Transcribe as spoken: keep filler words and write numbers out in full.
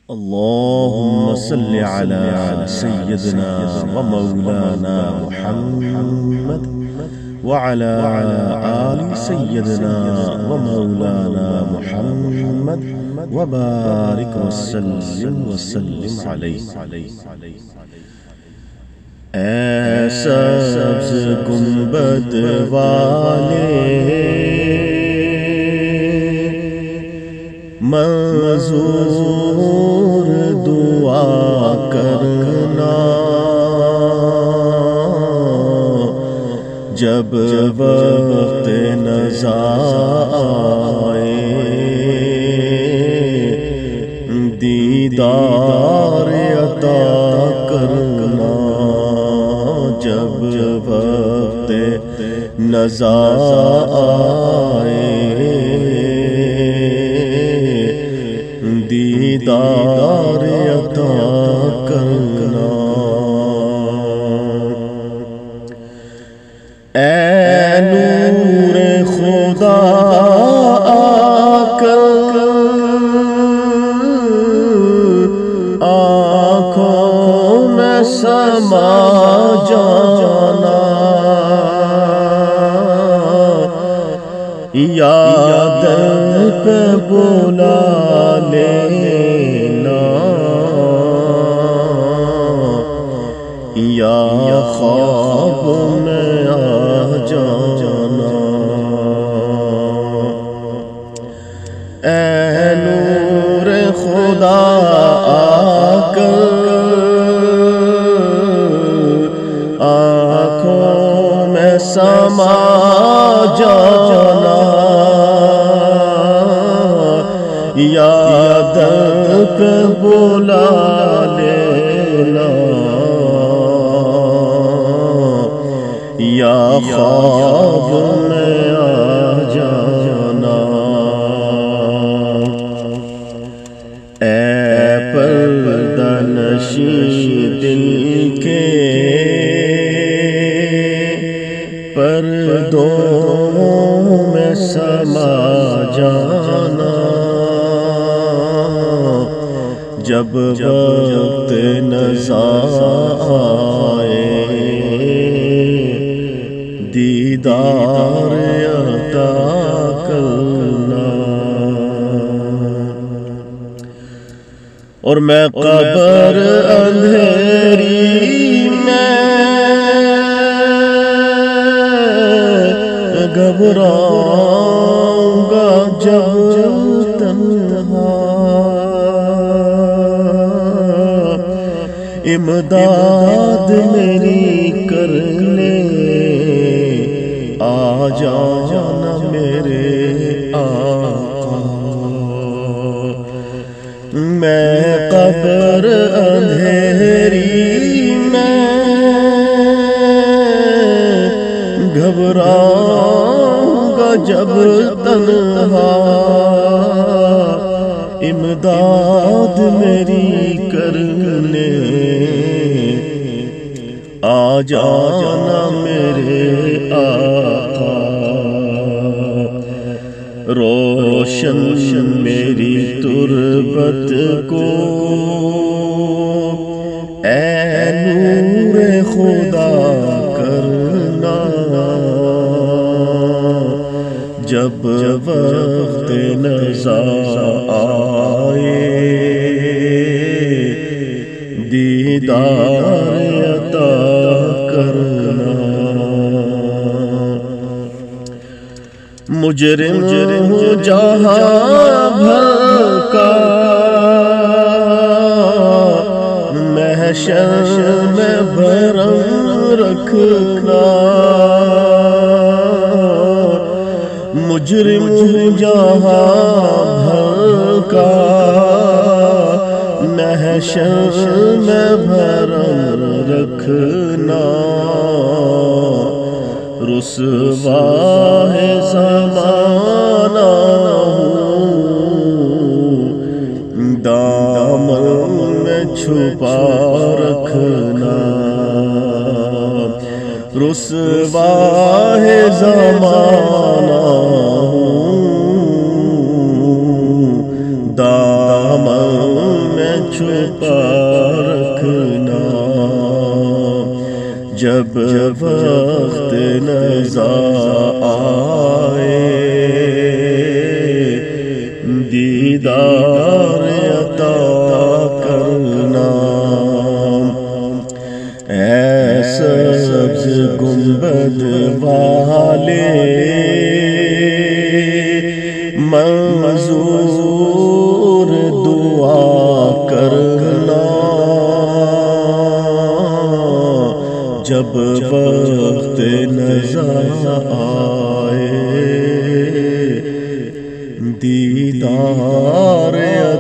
اللهم صل على سيدنا ومولانا محمد وعلى آل سيدنا ومولانا محمد وبارك وسلم وسلم عليه. اے سبز گنبد والے منظور دعا کرنا، جب وقت نزا آئے دیدار عطا کرنا، جب وقت نزا آئے دیدار عطا کرنا. اے نور خدا آ کر آنکھوں میں سما جانا، یاد پہ بلا لینا، یا خواب میں آ جانا. اے نور خدا آ کر آنکھوں میں سما جانا، یاد پہ بلا لینا، یا خواب میں آ جانا. اے پردہ نشیں دل کے پردوں میں سما جانا، جب وقت نزا آئے دیدار عطا کرنا. اور میں قبر اندھیری میں گھبراؤں گا جب تنہا، امداد میری کرنے آ جانا میرے آقا. میں قبر اندھیری میں گھبراؤں گا جب تنہا، امداد میری کرنے آ جانا میرے آقا. روشن میری تربت کو اے نور خدا کرنا، جب وقت نزا آئے دیدار عطا کرنا. مجرم جہاں بھر کا محشر میں بھرم رکھنا، مجرم جہاں بھر کا محشر میں بھرم رکھنا، رسوا ہے زمانہ دامن میں چھپا رکھنا، رسوا ہے زمانہ دامن میں چھپا رکھنا، جب وقت نزا آئے دیدار عطا کرنا۔ اے سبز گنبد والے منظور دعا کرنا، جب وقت نزا آئے دیدار